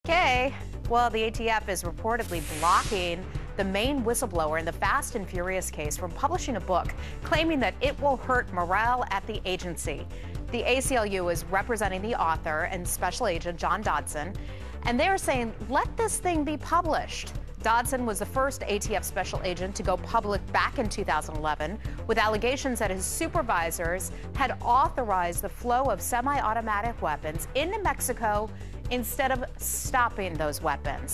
Okay, well, the ATF is reportedly blocking the main whistleblower in the Fast and Furious case from publishing a book claiming that it will hurt morale at the agency. The ACLU is representing the author and Special Agent John Dodson, and they're saying, let this thing be published. Dodson was the first ATF special agent to go public back in 2011 with allegations that his supervisors had authorized the flow of semi-automatic weapons into Mexico instead of stopping those weapons.